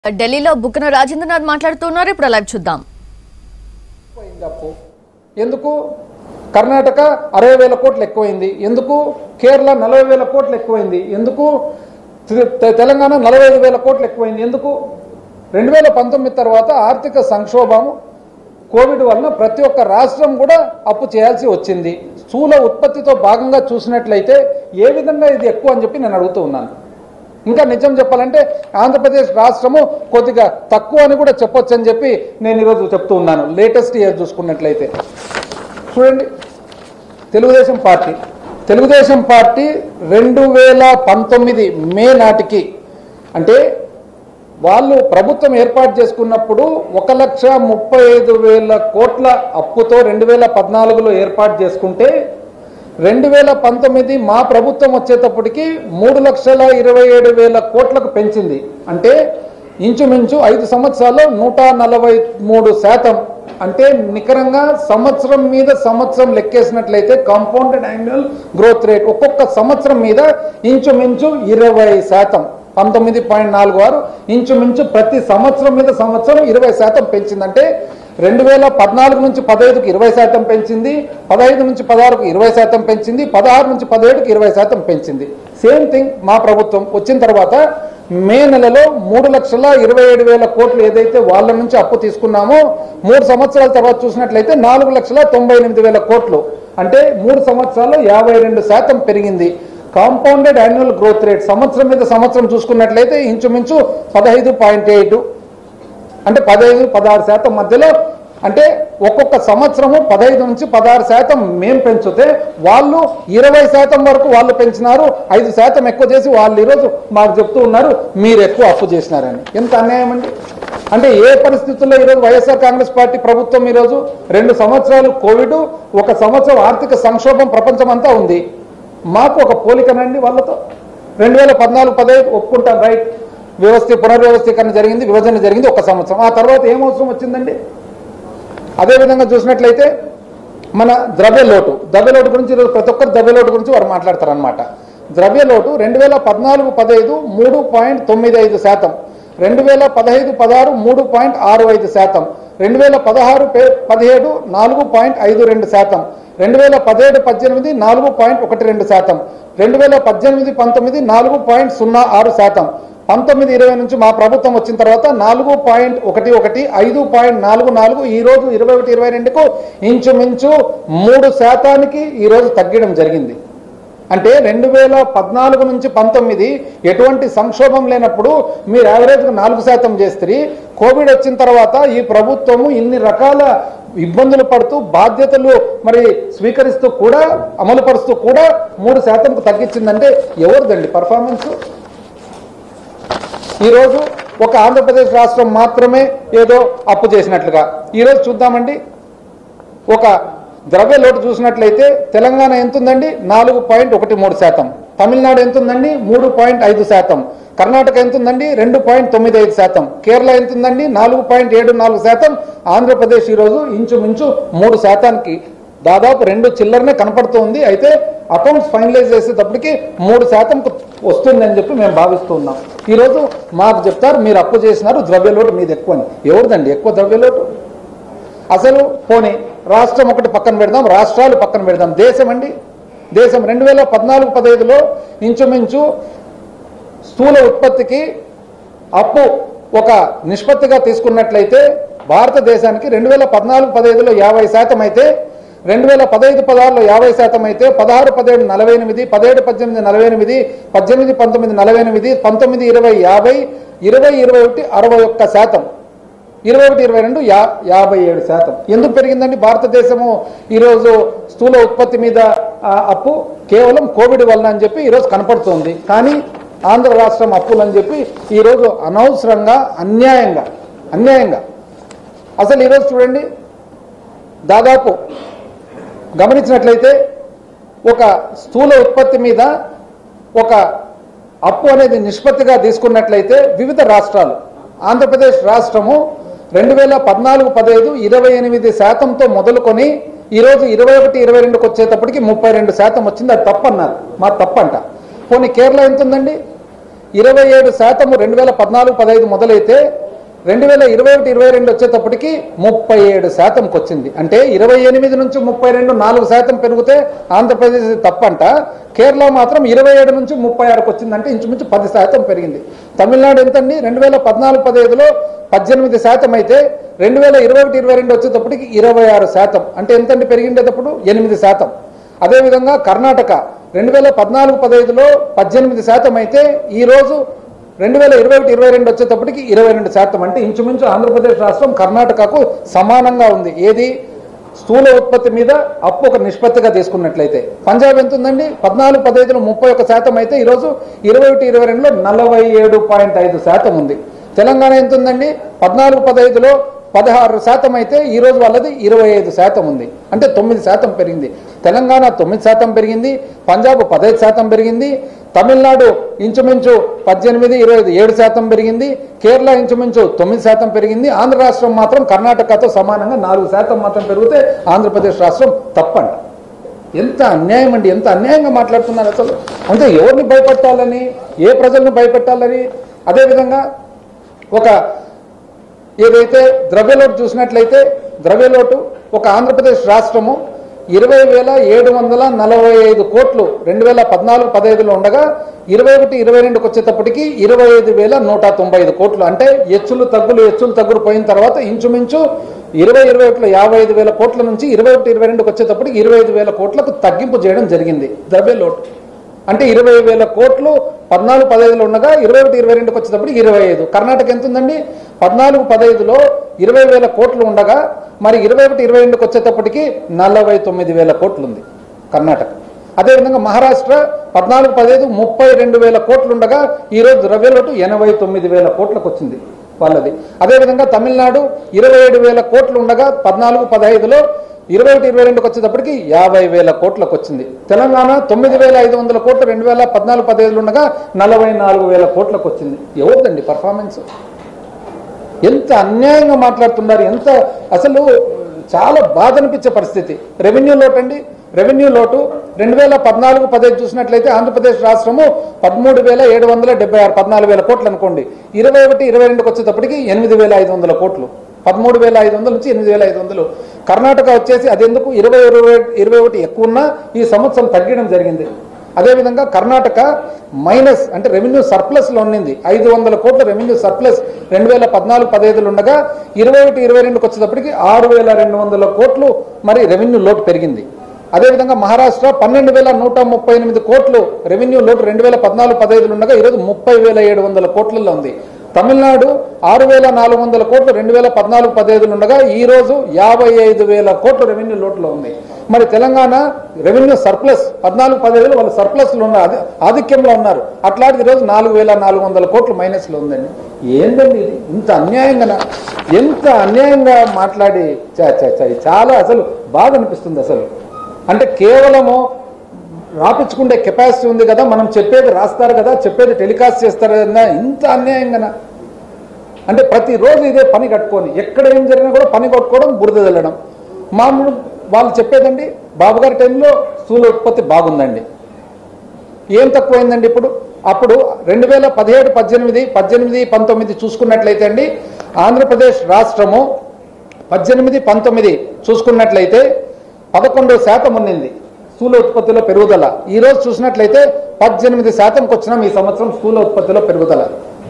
ఢిల్లీలో బుక్కన రాజేంద్రనాథ్ మాట్లాడుతున్నారు. ఇప్పుడు లైవ్ చూద్దాం. ఎందుకు కర్ణాటక 60,000 కోట్లు ఎక్కువైంది, ఎందుకు కేరళ 40,000 కోట్లు ఎక్కువైంది, ఎందుకు తెలంగాణ 45,000 కోట్లు ఎక్కువైంది, ఎందుకు 2019 తర్వాత ఆర్థిక సంక్షోభం కోవిడ్ వలన ప్రతి ఒక్క రాష్ట్రం కూడా అప్పు చేయాల్సి వచ్చింది. స్థూల ఉత్పత్తితో భాగంగా చూసినట్లయితే ఏ విధంగా ఇది ఎక్కువ అని చెప్పి నేను అడుగుతూ ఉన్నాను. ఇంకా నిజం చెప్పాలంటే ఆంధ్రప్రదేశ్ రాష్ట్రము కొద్దిగా తక్కువ అని కూడా చెప్పొచ్చు అని చెప్పి నేను ఈరోజు చెప్తూ ఉన్నాను. లేటెస్ట్ ఇయర్ చూసుకున్నట్లయితే చూడండి, తెలుగుదేశం పార్టీ 2019 మే నాటికి, అంటే వాళ్ళు ప్రభుత్వం ఏర్పాటు చేసుకున్నప్పుడు 1,35,000 కోట్ల అప్పుతో 2014లో ఏర్పాటు చేసుకుంటే 2019 మా ప్రభుత్వం వచ్చేటప్పటికి 3,27,000 కోట్లకు పెంచింది. అంటే ఇంచుమించు 5 సంవత్సరాల్లో 143%. అంటే నికరంగా సంవత్సరం మీద సంవత్సరం లెక్కేసినట్లయితే కాంపౌండెడ్ యాన్యువల్ గ్రోత్ రేట్ ఒక్కొక్క సంవత్సరం మీద ఇంచుమించు 20%, 19.46 ఇంచుమించు ప్రతి సంవత్సరం మీద సంవత్సరం 20% పెంచిందంటే 2014 నుంచి 15కి 20% పెంచింది, 15 నుంచి 16కి 20% పెంచింది, 16 నుంచి 17కి 20% పెంచింది. సేమ్ థింగ్ మా ప్రభుత్వం వచ్చిన తర్వాత మే నెలలో 3,27,000 కోట్లు ఏదైతే వాళ్ళ నుంచి అప్పు తీసుకున్నామో 3 సంవత్సరాల తర్వాత చూసినట్లయితే 4,98,000 కోట్లు, అంటే 3 సంవత్సరాల్లో 52% పెరిగింది. కాంపౌండెడ్ యాన్యువల్ గ్రోత్ రేట్ సంవత్సరం మీద సంవత్సరం చూసుకున్నట్లయితే ఇంచుమించు 15.8, అంటే 15-16% మధ్యలో, అంటే ఒక్కొక్క సంవత్సరము 15 నుంచి 16% మేము పెంచితే వాళ్ళు 20% వరకు వాళ్ళు పెంచినారు. 5% ఎక్కువ చేసి వాళ్ళు ఈరోజు మాకు చెప్తూ ఉన్నారు మీరు ఎక్కువ అప్పు చేసినారని. ఎంత అన్యాయం అండి. అంటే ఏ పరిస్థితుల్లో ఈరోజు వైఎస్ఆర్ కాంగ్రెస్ పార్టీ ప్రభుత్వం ఈరోజు 2 సంవత్సరాలు కోవిడ్, 1 సంవత్సరం ఆర్థిక సంక్షోభం ప్రపంచం అంతా ఉంది. మాకు ఒక పోలికనండి వాళ్ళతో. 2014-15 ఒప్పుకుంటాం, రైట్, పునర్వ్యవస్థీకరణ జరిగింది, విభజన జరిగింది 1 సంవత్సరం. ఆ తర్వాత ఏం అవసరం వచ్చిందండి? అదేవిధంగా చూసినట్లయితే మన ద్రవ్యలోటు గురించి ఈరోజు ప్రతి ఒక్కరు ద్రవ్యలోటు గురించి వారు మాట్లాడతారనమాట. ద్రవ్యలోటు 2014-15 3.95%, 2015-16 3.65%, 2016-17 4.52%, 2017-18 4.12%, 2018-19 4.06%, 19-20 నుంచి మా ప్రభుత్వం వచ్చిన తర్వాత 4.11, 5.44, ఈరోజు 21-22కు ఇంచుమించు 3% ఈరోజు తగ్గడం జరిగింది. అంటే 2014 నుంచి 19 ఎటువంటి సంక్షోభం లేనప్పుడు మీరు యావరేజ్గా 4% చేస్తే, కోవిడ్ వచ్చిన తర్వాత ఈ ప్రభుత్వము ఇన్ని రకాల ఇబ్బందులు పడుతూ బాధ్యతలు మరి స్వీకరిస్తూ కూడా అమలుపరుస్తూ కూడా 3%కు తగ్గించిందంటే ఎవరిదండి పర్ఫార్మెన్స్? ఈరోజు ఒక ఆంధ్రప్రదేశ్ రాష్ట్రం మాత్రమే ఏదో అప్పు చేసినట్లుగా. ఈరోజు చూద్దామండి, ఒక ద్రవ్య లోటు చూసినట్లయితే తెలంగాణ ఎంతుందండి 4.13%, తమిళనాడు ఎంతుందండి 3.5%, కర్ణాటక ఎంతుందండి 2.95%, కేరళ ఎంతుందండి 4.74%, ఆంధ్రప్రదేశ్ ఈరోజు ఇంచుమించు 3%కి దాదాపు 2 చిల్లరనే కనపడుతుంది. అయితే అకౌంట్స్ ఫైనలైజ్ చేసేటప్పటికి 3% వస్తుందని చెప్పి మేము భావిస్తూ ఉన్నాం. ఈరోజు మాకు చెప్తారు మీరు అప్పు చేసినారు, ద్రవ్యలోటు మీది ఎక్కువ అని. ఎవరిదండి ఎక్కువ ద్రవ్యలోటు? అసలు పోనీ రాష్ట్రం ఒకటి పక్కన పెడదాం, రాష్ట్రాలు పక్కన పెడదాం, దేశం అండి. దేశం 2014-15లో ఇంచుమించు స్థూల ఉత్పత్తికి అప్పు ఒక నిష్పత్తిగా తీసుకున్నట్లయితే భారతదేశానికి 2014-15లో 50% అయితే, 2015-16లో 50% అయితే, 16-17 48, 17-18 48, 18-19 48, 19-20 50, 20-21 61%, 21-22 57%. ఎందుకు పెరిగిందండి భారతదేశము ఈరోజు స్థూల ఉత్పత్తి మీద అప్పు? కేవలం కోవిడ్ వలన అని చెప్పి ఈరోజు కనపడుతుంది. కానీ ఆంధ్ర రాష్ట్రం అప్పులు అని చెప్పి ఈరోజు అనవసరంగా అన్యాయంగా అసలు ఈరోజు చూడండి, దాదాపు గమనించినట్లయితే ఒక స్థూల ఉత్పత్తి మీద ఒక అప్పు అనేది నిష్పత్తిగా తీసుకున్నట్లయితే వివిధ రాష్ట్రాలు, ఆంధ్రప్రదేశ్ రాష్ట్రము 2014-15 28%తో మొదలుకొని ఈరోజు 21-22కి వచ్చేటప్పటికి 32% వచ్చింది. అది తప్పన్నారు, మా తప్పంట. పోనీ కేరళ ఎంత ఉందండి? 27% 2014-15 మొదలైతే 2021-22 వచ్చేటప్పటికి 37%కి వచ్చింది. అంటే 28 నుంచి 32 4% పెరిగితే ఆంధ్రప్రదేశ్ తప్పంట. కేరళ మాత్రం 27 నుంచి 36కి వచ్చిందంటే ఇంచుమించు 10% పెరిగింది. తమిళనాడు ఎంతండి? 2014-15లో 18% అయితే 2021-22 వచ్చేటప్పటికి 26%. అంటే ఎంతండి పెరిగిండేటప్పుడు? 8%. అదేవిధంగా కర్ణాటక 2014-15లో 18% అయితే ఈరోజు 2021-22 వచ్చేటప్పటికి 22%. అంటే ఇంచుమించు ఆంధ్రప్రదేశ్ రాష్ట్రం కర్ణాటకకు సమానంగా ఉంది. ఏది? స్థూల ఉత్పత్తి మీద అప్పు ఒక నిష్పత్తిగా తీసుకున్నట్లయితే. పంజాబ్ ఎంత ఉందండి? 14-15లో 31% అయితే ఈరోజు 21-22లో 47.5% ఉంది. తెలంగాణ ఎంత ఉందండి? 14-15లో 16% అయితే ఈరోజు వాళ్ళది 25% ఉంది. అంటే 9% పెరిగింది. తెలంగాణ 9% పెరిగింది, పంజాబ్ 15% పెరిగింది, తమిళనాడు ఇంచుమించు 18-27% పెరిగింది, కేరళ ఇంచుమించు 9% పెరిగింది. ఆంధ్ర రాష్ట్రం మాత్రం కర్ణాటకతో సమానంగా 4% మాత్రం పెరిగితే ఆంధ్రప్రదేశ్ రాష్ట్రం తప్పంట. ఎంత అన్యాయం అండి! ఎంత అన్యాయంగా మాట్లాడుతున్నారు అసలు. అంటే ఎవరిని భయపెట్టాలని, ఏ ప్రజల్ని భయపెట్టాలని. అదేవిధంగా ఒక ఏదైతే ద్రవ్యలోటు చూసినట్లయితే, ద్రవ్యలోటు ఒక ఆంధ్రప్రదేశ్ రాష్ట్రము 20,745 కోట్లు 2014-15లో ఉండగా 21-22కి వచ్చేటప్పటికి 25,195 కోట్లు. అంటే హెచ్చులు తగ్గులు పోయిన తర్వాత ఇంచుమించు 20-21లో 55,000 కోట్ల నుంచి 21-22కి వచ్చేటప్పటికి 25,000 కోట్లకు తగ్గింపు చేయడం జరిగింది ద్రవ్యలోటు. అంటే 20,000 కోట్లు 14-15లో ఉండగా 21-22కి వచ్చేటప్పటికి 25. కర్ణాటక ఎంత ఉందండి? 14-15లో 20,000 కోట్లు ఉండగా మరి 21-22కి వచ్చేటప్పటికి 49,000 కోట్లు ఉంది కర్ణాటక. అదేవిధంగా మహారాష్ట్ర 14-15 32,000 కోట్లు ఉండగా ఈరోజు ద్రవ్యలోటు 89,000 కోట్లకు వచ్చింది వాళ్ళది. అదేవిధంగా తమిళనాడు 27,000 కోట్లు ఉండగా 14-15లో 21-22కి వచ్చేటప్పటికి 50,000 కోట్లకు వచ్చింది. తెలంగాణ 9,500 కోట్లు 2014-15లో ఉండగా 44,000 కోట్లకు వచ్చింది. ఎవరిదండి పర్ఫార్మెన్స్? ఎంత అన్యాయంగా మాట్లాడుతున్నారు! ఎంత అసలు చాలా బాధ అనిపించే పరిస్థితి. రెవెన్యూ లోటు అండి, రెవెన్యూ లోటు 2014-15 చూసినట్లయితే ఆంధ్రప్రదేశ్ రాష్ట్రము 13,776 14,000 కోట్లు అనుకోండి. 21-22కి వచ్చేటప్పటికి 8,500 కోట్లు. 13,500 నుంచి 8,500. కర్ణాటక వచ్చేసి అదెందుకు 21 ఎక్కువ ఉన్నా ఈ సంవత్సరం తగ్గడం జరిగింది. అదేవిధంగా కర్ణాటక మైనస్ అంటే రెవెన్యూ సర్ప్లస్లో ఉన్నింది. 500 కోట్ల రెవెన్యూ సర్ప్లస్ 2014-15లో ఉండగా 21-22కి వచ్చేటప్పటికి 6,200 కోట్లు మరి రెవెన్యూ లోటు పెరిగింది. అదేవిధంగా మహారాష్ట్ర 12,138 కోట్లు రెవెన్యూ లోటు 2014-15లో ఉండగా ఈరోజు 30,700 కోట్లలో ఉంది. తమిళనాడు 6,400 కోట్లు 2014-15లో ఉండగా ఈరోజు 55,000 కోట్లు రెవెన్యూ లోటులో ఉంది. మరి తెలంగాణ రెవెన్యూ సర్ప్లస్ 14-15లో వాళ్ళు సర్ప్లస్లో ఉన్నారు, ఆధిక్యంలో ఉన్నారు. అట్లాంటిది ఈరోజు 4,400 కోట్లు మైనస్లో ఉందండి. ఏంటండి ఇది? ఇంత అన్యాయంగా ఎంత అన్యాయంగా మాట్లాడి చాలా అసలు బాధ అనిపిస్తుంది అసలు. అంటే కేవలము రాపించుకుంటే కెపాసిటీ ఉంది కదా, మనం చెప్పేది రాస్తారు కదా, చెప్పేది టెలికాస్ట్ చేస్తారు కదా, ఇంత అన్యాయంగా. అంటే ప్రతిరోజు ఇదే పని కట్టుకొని ఎక్కడ ఏం జరిగినా కూడా పని కొట్టుకోవడం, బురద చల్లడం. మామూలు వాళ్ళు చెప్పేదండి బాబు గారి టైంలో స్థూల ఉత్పత్తి బాగుందండి. ఏం తక్కువైందండి ఇప్పుడు? అప్పుడు 2017-18, 18-19 చూసుకున్నట్లయితే అండి ఆంధ్రప్రదేశ్ రాష్ట్రము 18-19 చూసుకున్నట్లయితే 11% ఉన్నింది స్థూల ఉత్పత్తిలో పెరుగుదల. ఈరోజు చూసినట్లయితే 18%కి వచ్చినాం ఈ సంవత్సరం స్థూల ఉత్పత్తిలో పెరుగుదల.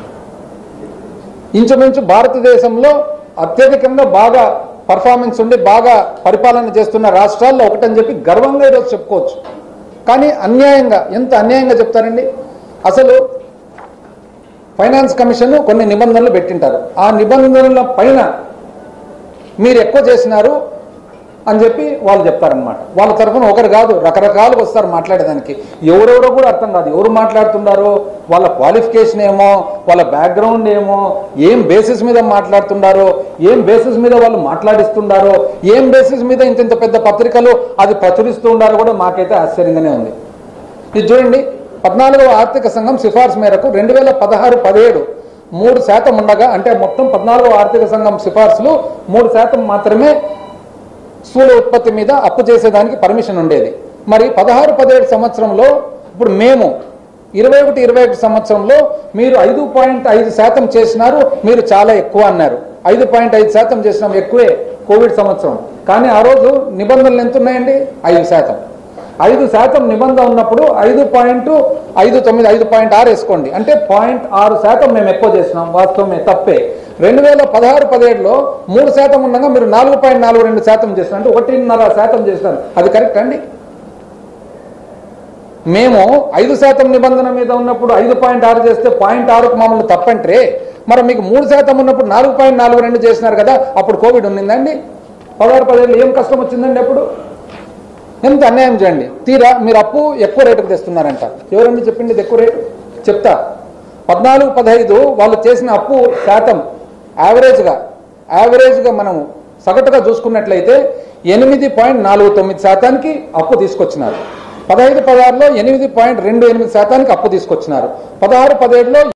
ఇంచుమించు భారతదేశంలో అత్యధికంగా బాగా పర్ఫార్మెన్స్ ఉండి బాగా పరిపాలన చేస్తున్న రాష్ట్రాల్లో ఒకటని చెప్పి గర్వంగా ఈరోజు చెప్పుకోవచ్చు. కానీ అన్యాయంగా, ఎంత అన్యాయంగా చెప్తారండి అసలు. ఫైనాన్స్ కమిషన్ కొన్ని నిబంధనలు పెట్టింటారు, ఆ నిబంధనల పైన మీరు ఎక్కువ చేసినారు అని చెప్పి వాళ్ళు చెప్తారనమాట. వాళ్ళ తరఫున ఒకరు కాదు రకరకాలుగా వస్తారు మాట్లాడేదానికి. ఎవరెవరో కూడా అర్థం కాదు ఎవరు మాట్లాడుతున్నారో, వాళ్ళ క్వాలిఫికేషన్ ఏమో, వాళ్ళ బ్యాక్గ్రౌండ్ ఏమో, ఏం బేసిస్ మీద మాట్లాడుతున్నారో, ఏం బేసిస్ మీద వాళ్ళు మాట్లాడిస్తున్నారో, ఏం బేసిస్ మీద ఇంత పెద్ద పత్రికలు అది ప్రచురిస్తూ ఉండారో కూడా మాకైతే ఆశ్చర్యంగానే ఉంది. ఇది చూడండి, 14వ ఆర్థిక సంఘం సిఫార్సు మేరకు 2016-17 3% ఉండగా, అంటే మొత్తం 14వ ఆర్థిక సంఘం సిఫార్సులు 3% మాత్రమే స్థూల ఉత్పత్తి మీద అప్పు చేసేదానికి పర్మిషన్ ఉండేది. మరి 16-17 సంవత్సరంలో ఇప్పుడు మేము 21-21 సంవత్సరంలో మీరు 5.5% చేసినారు, మీరు చాలా ఎక్కువ అన్నారు. 5.5% చేసినాం, ఎక్కువే కోవిడ్ సంవత్సరం. కానీ ఆ రోజు నిబంధనలు ఎంత ఉన్నాయండి? 5%. 5% నిబంధన ఉన్నప్పుడు 5.59 5.6 వేసుకోండి, అంటే 0.6% మేము ఎక్కువ చేసినాం. వాస్తవమే, తప్పే. 2016-17లో 3% ఉండగా మీరు 4.42% చేసినారు, అంటే 1.5% చేసినారు. అది కరెక్ట్ అండి? మేము 5% నిబంధన మీద ఉన్నప్పుడు 5.6 చేస్తే 0.6కు మమ్మల్ని తప్పంటే, మరి మీకు 3% ఉన్నప్పుడు 4.42 చేసినారు కదా, అప్పుడు కోవిడ్ ఉన్నిందండి? 16-17లో ఏం కష్టం వచ్చిందండి? అప్పుడు ఎంత అన్యాయం చేయండి. తీరా మీరు అప్పు ఎక్కువ రేటుకు తెస్తున్నారంట. ఎవరండి చెప్పింది ఇది ఎక్కువ రేటు? చెప్తా. 14-15 వాళ్ళు చేసిన అప్పు శాతం యావరేజ్గా మనం సగటుగా చూసుకున్నట్లయితే 8.49% అప్పు తీసుకొచ్చినారు. 15-16లో 8.28% అప్పు తీసుకొచ్చినారు. 16-17లో